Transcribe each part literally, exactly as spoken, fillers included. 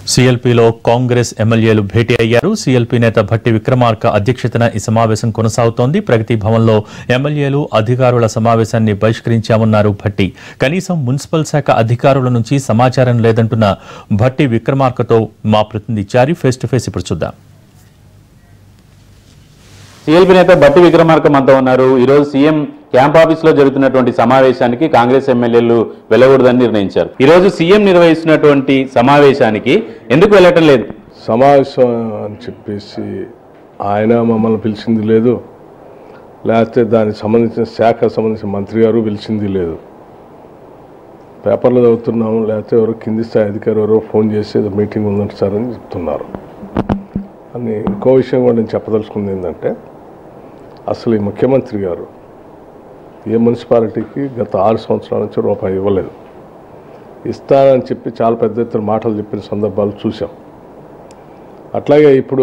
సీఎల్పీలో కాంగ్రెస్ ఎమ్మెల్యేలు భేటీ అయ్యారు. సీఎల్పీ నేత భట్టి విక్రమార్క అధ్యక్షతన ఈ సమావేశం కొనసాగుతోంది. ప్రగతి భవన్లో ఎమ్మెల్యేలు అధికారుల సమావేశాన్ని బహిష్కరించామన్నారు భట్టి. కనీసం మున్సిపల్ శాఖ అధికారుల నుంచి సమాచారం లేదంటున్న భట్టి విక్రమార్కతో మా ప్రతినిధి చారి ఫేస్ టు ఫేస్ ఇప్పుడు చూద్దాం. సీఎల్పీ నేత భట్టి విక్రమార్క మనతో ఉన్నారు. ఈరోజు సీఎం క్యాంప్ ఆఫీస్ లో జరుగుతున్నటువంటి సమావేశానికి కాంగ్రెస్ ఎమ్మెల్యేలు వెళ్ళకూడదని నిర్ణయించారు. ఈ రోజు సీఎం నిర్వహిస్తున్నటువంటి సమావేశానికి ఎందుకు వెళ్ళటం లేదు? సమావేశం అని చెప్పేసి ఆయన మమ్మల్ని పిలిచింది లేదు, లేకపోతే దానికి సంబంధించిన శాఖ సంబంధించిన మంత్రి గారు పిలిచింది లేదు. పేపర్లో చదువుతున్నాము, లేకపోతే ఎవరో కింది స్థాయి అధికారి ఎవరో ఫోన్ చేసి ఏదో మీటింగ్ ఉందంట సార్ అని చెప్తున్నారు. అని ఇంకో విషయం కూడా నేను చెప్పదలుచుకుంది ఏంటంటే, అసలు ఈ ముఖ్యమంత్రి గారు ఏ మున్సిపాలిటీకి గత ఆరు సంవత్సరాల నుంచి రూపాయి ఇవ్వలేదు. ఇస్తానని చెప్పి చాలా పెద్ద ఎత్తున మాటలు చెప్పిన సందర్భాలు చూసాం. అట్లాగే ఇప్పుడు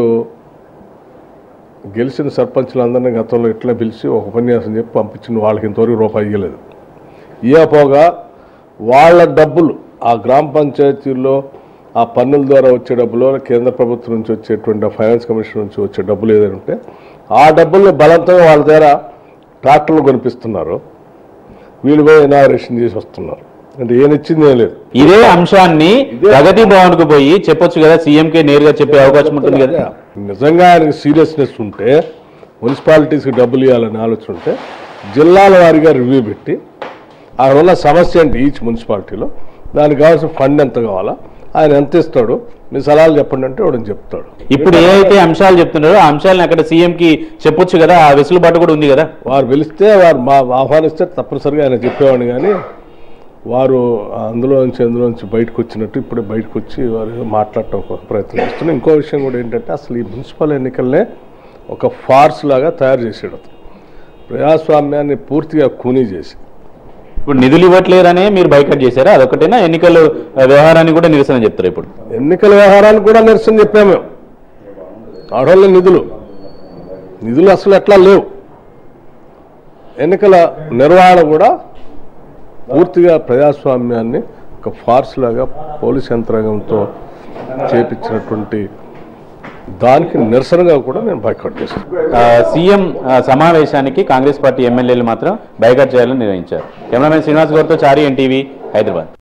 గెలిచిన సర్పంచులందరినీ గతంలో ఇట్లా పిలిచి ఒక ఉపన్యాసం చెప్పి పంపించిన వాళ్ళకి ఇంతవరకు రూపాయి ఇవ్వలేదు. ఇవ్వపోగా వాళ్ళ డబ్బులు ఆ గ్రామ పంచాయతీల్లో ఆ పన్నుల ద్వారా వచ్చే డబ్బులు, కేంద్ర ప్రభుత్వం నుంచి వచ్చేటువంటి ఫైనాన్స్ కమిషన్ నుంచి వచ్చే డబ్బులు ఏదైనా ఉంటే ఆ డబ్బుల్ని బలంతంగా వాళ్ళ దగ్గర ట్రాక్టర్లు కొనిపిస్తున్నారు. వీళ్ళు పోయి ఇనాగరేషన్ చేసి వస్తున్నారు. అంటే ఏం ఇచ్చింది ఏం లేదు. ఇదే అంశాన్ని ప్రగతి భవన్ కు పోయి చెప్పొచ్చు కదా, సీఎంకే నేరుగా చెప్పే అవకాశం ఉంటుంది కదా. నిజంగా ఆయనకి సీరియస్నెస్ ఉంటే, మున్సిపాలిటీస్కి డబ్బులు ఇవ్వాలని ఆలోచన ఉంటే జిల్లాల వారీగా రివ్యూ పెట్టి ఆ వల్ల సమస్య ఏంటి ఈచ్ మున్సిపాలిటీలో, దానికి కావాల్సిన ఫండ్ ఎంత కావాలా, ఆయన ఎంత ఇస్తాడు, మీ సలహాలు చెప్పండి అంటే వాడు చెప్తాడు. ఇప్పుడు ఏదైతే అంశాలు చెప్తున్నారో ఆ అంశాలను అక్కడ సీఎంకి చెప్పొచ్చు కదా, ఆ వెసులుబాటు కూడా ఉంది కదా. వారు పిలిస్తే వారు మా ఆహ్వానిస్తే తప్పనిసరిగా ఆయన చెప్పేవాడిని, కానీ వారు అందులో నుంచి అందులో నుంచి బయటకు వచ్చినట్టు ఇప్పుడే బయటకు వచ్చి వారు మాట్లాడటం కోసం ప్రయత్నం చేస్తున్నారు. ఇంకో విషయం కూడా ఏంటంటే, అసలు ఈ మున్సిపల్ ఎన్నికలనే ఒక ఫార్స్ లాగా తయారు చేసాడు. ప్రజాస్వామ్యాన్ని పూర్తిగా కూనీ చేసి ఇప్పుడు నిధులు ఇవ్వట్లేరనే మీరు బైకట్ చేశారా? అదొకటేనా? ఎన్నికల వ్యవహారాన్ని కూడా నిరసన చెప్తారు. ఇప్పుడు ఎన్నికల వ్యవహారానికి కూడా నిరసన చెప్పాము మేము. ఆడవాళ్ళ నిధులు నిధులు అసలు ఎట్లా లేవు. ఎన్నికల నిర్వహణ కూడా పూర్తిగా ప్రజాస్వామ్యాన్ని ఒక ఫార్స్ లాగా పోలీస్ యంత్రాంగంతో చేపించినటువంటి దానికి నిరసనగా కూడా నేను బైకాట్ చేశాను. సీఎం సమావేశానికి కాంగ్రెస్ పార్టీ ఎమ్మెల్యేలు మాత్రం బైకాట్ చేయాలని నిర్ణయించారు. కెమెరామెన్ శ్రీనివాస్ గౌడ్తో చారి ఎన్టీవీ, హైదరాబాద్.